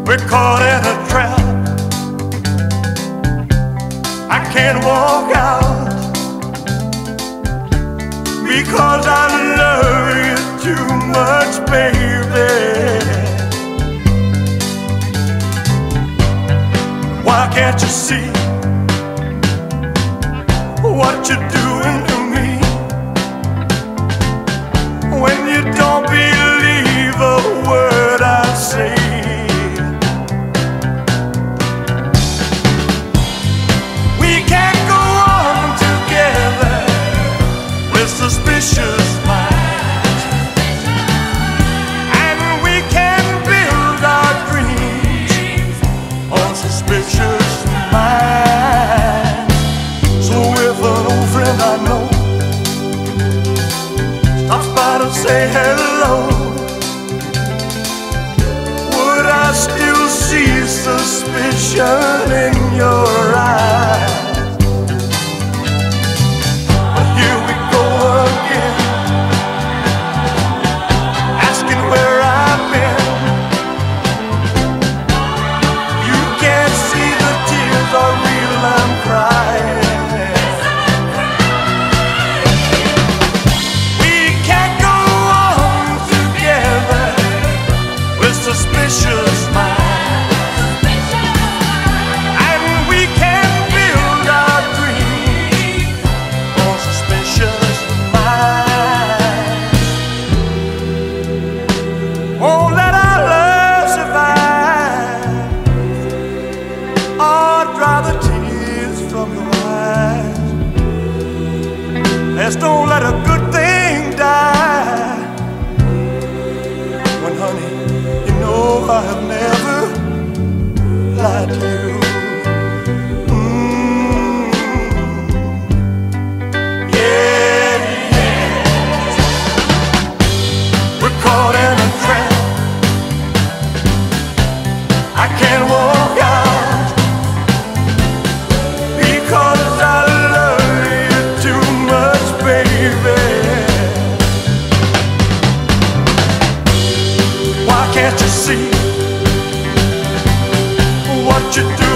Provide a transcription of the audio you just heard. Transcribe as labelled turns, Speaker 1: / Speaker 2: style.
Speaker 1: We're caught in a trap. I can't walk out because I love you too much, baby. Why can't you see what you're doing to me? When you don't believe a word I say, we can't go on together with suspicious minds, and we can build our dreams on suspicious minds. So if an old friend I know stops by to say hello, would I still see suspicion in your eyes? But here we go again, asking where I've been. You can't see the tears are real, I'm crying. Suspicious minds, and we can build our dreams on suspicious minds. Won't let our love survive or dry the tears from your eyes. Let's don't let a good thing die. When, honey, I have never lied to you. Yeah, yeah. We're caught in a trap. I can't walk out because I love you too much, baby. Why can't you see what you do?